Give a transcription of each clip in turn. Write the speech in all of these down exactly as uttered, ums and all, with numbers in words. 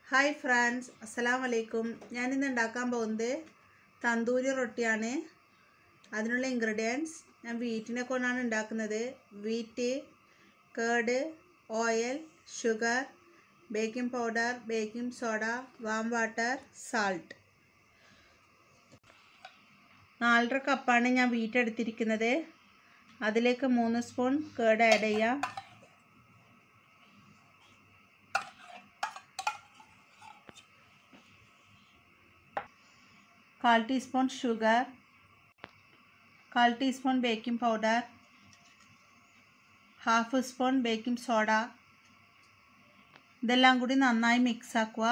Hi friends, അസ്സലാമു അലൈക്കും. ഞാനിന്ന് ഉണ്ടാക്കാൻ പോകുന്നത് തന്തൂരി റൊട്ടിയാണ്. അതിനുള്ള ഇൻഗ്രീഡിയൻസ് ഞാൻ വീറ്റിനെ കൊണ്ടാണ് ഉണ്ടാക്കുന്നത്. Wheat, curd, oil, sugar, baking powder, baking soda, warm water, salt. നാലര കപ്പാണ് ഞാൻ വീറ്റ് എടുത്തിരിക്കുന്നത്. അതിലേക്ക് മൂന്ന് സ്പൂൺ കേർഡ് ആഡ് ചെയ്യാം. കാൽ ടീസ്പൂൺ ഷുഗർ, കാൽ teaspoon baking powder, half spoon baking soda. ഇതെല്ലാം കൂടി നന്നായി മിക്സ് ആക്കുക.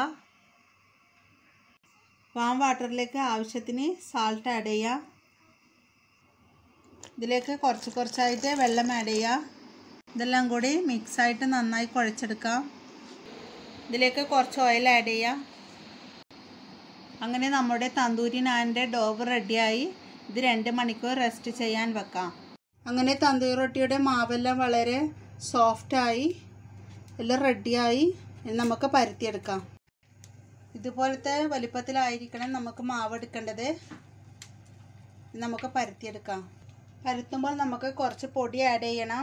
വാം വാട്ടറിലേക്ക് ആവശ്യത്തിന് സാൾട്ട് ആഡ് ചെയ്യുക. ഇതിലേക്ക് കുറച്ച് കുറച്ചായിട്ട് വെള്ളം ആഡ് ചെയ്യുക. ഇതെല്ലാം കൂടി മിക്സായിട്ട് നന്നായി കുഴച്ചെടുക്കാം. ഇതിലേക്ക് കുറച്ച് ഓയിൽ ആഡ് ചെയ്യുക. അങ്ങനെ നമ്മുടെ തന്തൂരി നാനിൻ്റെ ഡോവ് റെഡിയായി. ഇത് രണ്ട് മണിക്കൂർ റെസ്റ്റ് ചെയ്യാൻ വെക്കാം. അങ്ങനെ തന്തൂരി റൊട്ടിയുടെ മാവെല്ലാം വളരെ സോഫ്റ്റായി എല്ലാം റെഡിയായി. നമുക്ക് പരത്തിയെടുക്കാം. ഇതുപോലത്തെ വലിപ്പത്തിലായിരിക്കണം നമുക്ക് മാവ് എടുക്കേണ്ടത്. നമുക്ക് പരത്തിയെടുക്കാം. പരത്തുമ്പോൾ നമുക്ക് കുറച്ച് പൊടി ആഡ് ചെയ്യണം.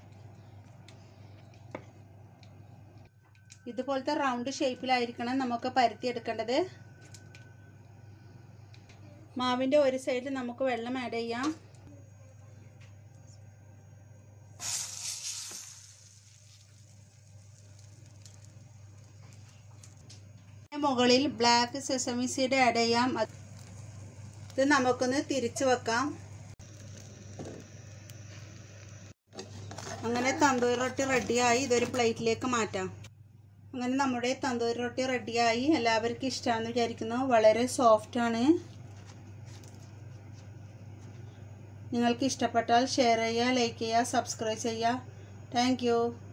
ഇതുപോലത്തെ റൗണ്ട് ഷേപ്പിലായിരിക്കണം നമുക്ക് പരത്തിയെടുക്കേണ്ടത്. മാവിൻ്റെ ഒരു സൈഡിൽ നമുക്ക് വെള്ളം ആഡ് ചെയ്യാം. മുകളിൽ ബ്ലാക്ക് സെസമി സീഡ് ആഡ് ചെയ്യാം. ഇത് നമുക്കൊന്ന് തിരിച്ചു വെക്കാം. അങ്ങനെ തന്തൂരി റൊട്ടി റെഡിയായി. ഇതൊരു പ്ലേറ്റിലേക്ക് മാറ്റാം. അങ്ങനെ നമ്മുടെ തന്തൂരി റൊട്ടി റെഡിയായി. എല്ലാവർക്കും ഇഷ്ടമാണെന്ന് വിചാരിക്കുന്നു. വളരെ സോഫ്റ്റാണ്. നിങ്ങൾക്ക് ഇഷ്ടപ്പെട്ടാൽ ഷെയർ ചെയ്യുക, ലൈക്ക് ചെയ്യുക, സബ്സ്ക്രൈബ് ചെയ്യുക. Thank U.